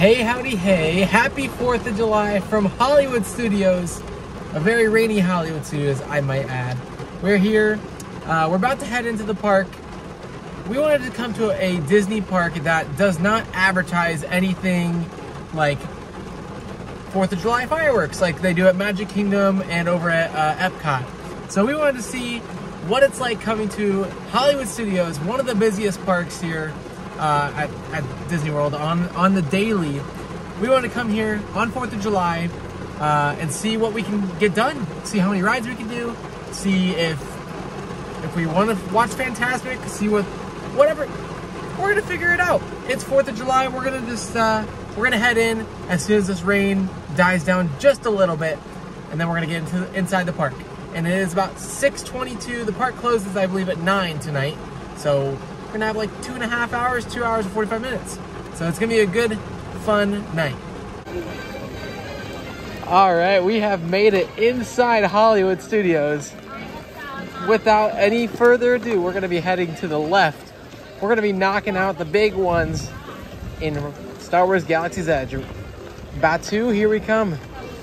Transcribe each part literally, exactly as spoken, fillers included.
Hey, howdy, hey. Happy fourth of July from Hollywood Studios. A very rainy Hollywood Studios, I might add. We're here. Uh, we're about to head into the park. We wanted to come to a Disney park that does not advertise anything like fourth of July fireworks like they do at Magic Kingdom and over at uh, Epcot. So we wanted to see what it's like coming to Hollywood Studios, one of the busiest parks here uh, at, at Disney World on, on the daily. We want to come here on fourth of July uh, and see what we can get done, see how many rides we can do, see if if we want to watch Fantasmic, see what, whatever. We're gonna figure it out. It's fourth of July. We're gonna just uh, we're gonna head in as soon as this rain dies down just a little bit, and then we're gonna get into inside the park. And it is about six twenty-two. The park closes, I believe, at nine tonight. So we're gonna have like two and a half hours, two hours and forty-five minutes. So it's gonna be a good, fun night. All right, we have made it inside Hollywood Studios. Without any further ado, we're gonna be heading to the left. We're gonna be knocking out the big ones in Star Wars Galaxy's Edge. Batuu, here we come.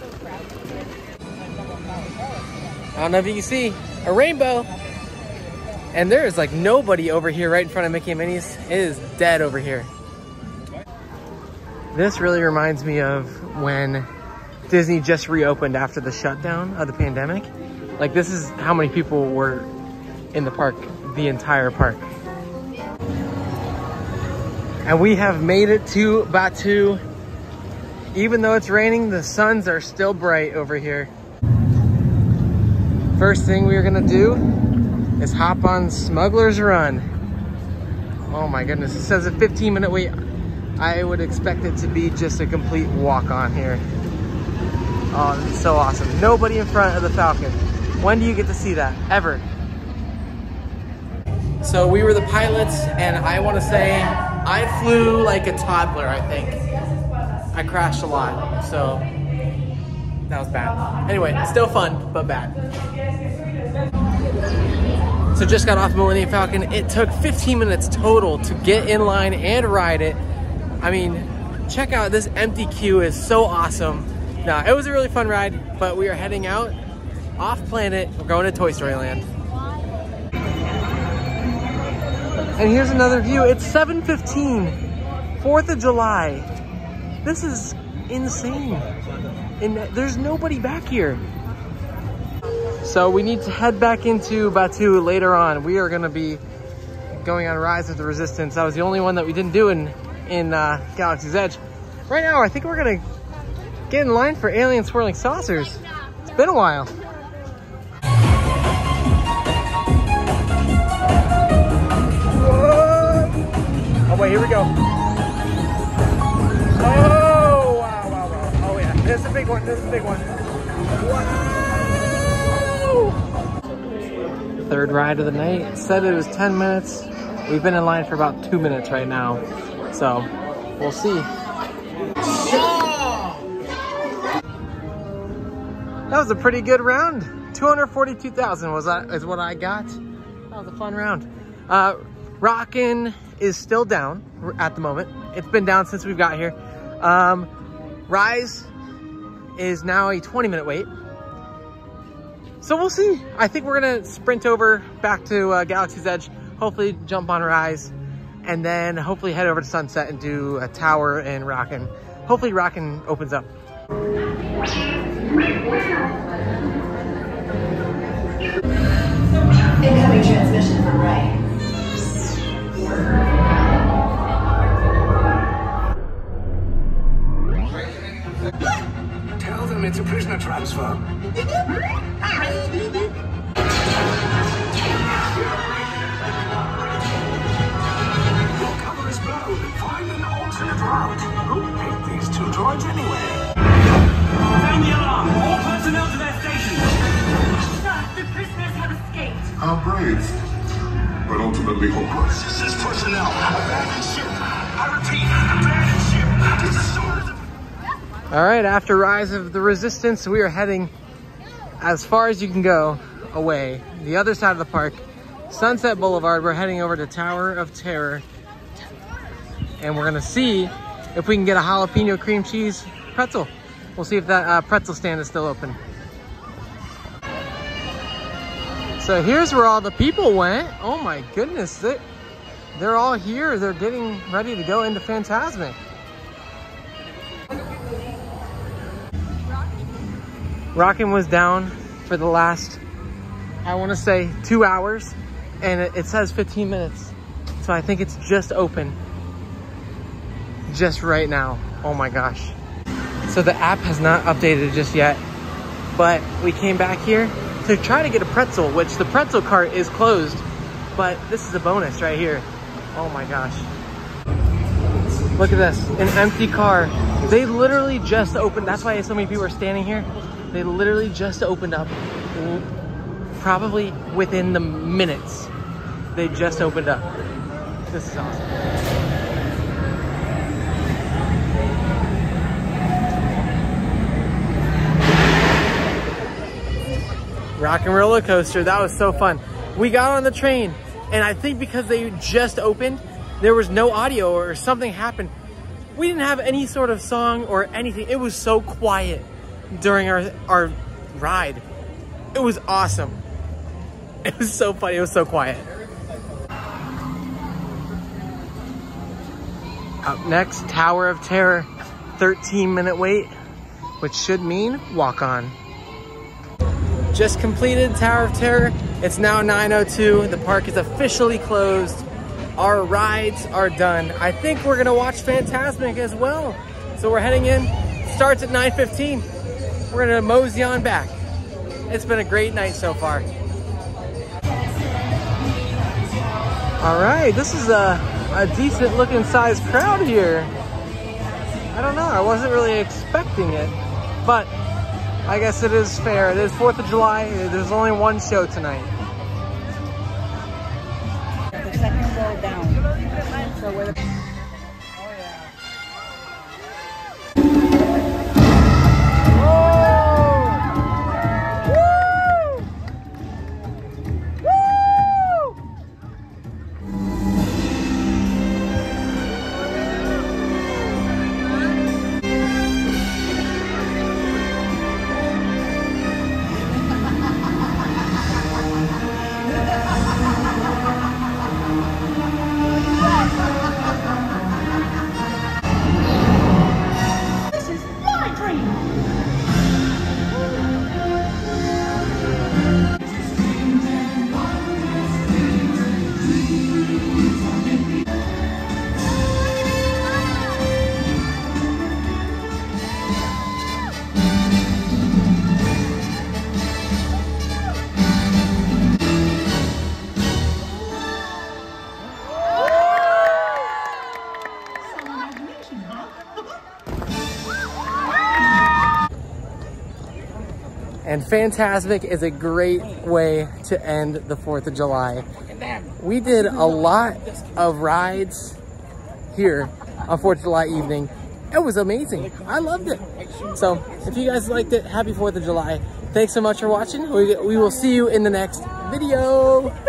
I don't know if you can see a rainbow. And there is like nobody over here right in front of Mickey and Minnie's. It is dead over here. This really reminds me of when Disney just reopened after the shutdown of the pandemic. Like, this is how many people were in the park, the entire park. And we have made it to Batuu. Even though it's raining, the suns are still bright over here. First thing we're gonna do is hop on Smuggler's Run. Oh my goodness, it says a fifteen minute wait. I would expect it to be just a complete walk on here. Oh, this is so awesome. Nobody in front of the Falcon. When do you get to see that? Ever. So we were the pilots, and I want to say I flew like a toddler, I think. I crashed a lot, so that was bad. Anyway, still fun, but bad. So just got off Millennium Falcon. It took fifteen minutes total to get in line and ride it. I mean, check out this empty queue is so awesome. Nah, it was a really fun ride, but we are heading out off planet. We're going to Toy Story Land. And here's another view. It's seven fifteen, fourth of July. This is insane. And there's nobody back here. So we need to head back into Batuu later on. We are gonna be going on Rise of the Resistance. That was the only one that we didn't do in, in uh, Galaxy's Edge. Right now, I think we're gonna get in line for Alien Swirling Saucers. It's been a while. Oh wait, here we go. Oh, wow, wow, wow. Oh yeah, this is a big one, this is a big one. Wow! Third ride of the night. It said it was ten minutes. We've been in line for about two minutes right now. So, we'll see. That was a pretty good round. two hundred forty-two thousand was that is what I got. That was a fun round. Uh, Rockin' is still down at the moment. It's been down since we've got here. Um, Rise is now a twenty minute wait. So we'll see. I think we're gonna sprint over back to uh, Galaxy's Edge, hopefully jump on Rise, and then hopefully head over to Sunset and do a Tower and Rockin'. Hopefully Rockin' opens up. Incoming transmission from Ray. Tell them it's a prisoner transfer. Your cover is blown. Find an alternate route. Who picked these two droids anyway? Sound the alarm! All personnel to their stations! Sir, the prisoners have escaped. How brave, but ultimately hopeless. This is personnel. Abandon ship. I repeat, abandon ship. It's the sword of the... All right, after Rise of the Resistance, we are heading as far as you can go away. The other side of the park, Sunset Boulevard. We're heading over to Tower of Terror. And we're gonna see if we can get a jalapeno cream cheese pretzel. We'll see if that uh, pretzel stand is still open. So here's where all the people went. Oh my goodness, they, they're all here. They're getting ready to go into Fantasmic. Rockin' was down for the last, I want to say, two hours, and it, it says fifteen minutes. So I think it's just open just right now. Oh my gosh. So the app has not updated just yet, but we came back here to try to get a pretzel, which the pretzel cart is closed, but this is a bonus right here. Oh my gosh. Look at this, an empty car. They literally just opened, that's why so many people are standing here. They literally just opened up, probably within the minutes. They just opened up. This is awesome. Rock and roller coaster, that was so fun. We got on the train, and I think because they just opened, there was no audio or something happened. We didn't have any sort of song or anything. It was so quiet during our, our ride. It was awesome. It was so funny, it was so quiet. Up next, Tower of Terror, thirteen minute wait, which should mean walk on. Just completed Tower of Terror. It's now nine oh two. The park is officially closed. Our rides are done. I think we're gonna watch Fantasmic as well. So we're heading in. Starts at nine fifteen. We're gonna mosey on back. It's been a great night so far. All right, this is a, a decent looking sized crowd here. I don't know, I wasn't really expecting it, but I guess it is fair. It is fourth of July. There's only one show tonight. The second row down. So we're the And Fantasmic is a great way to end the fourth of July. We did a lot of rides here on fourth of July evening. It was amazing. I loved it. So if you guys liked it, happy fourth of July. Thanks so much for watching. We, we will see you in the next video.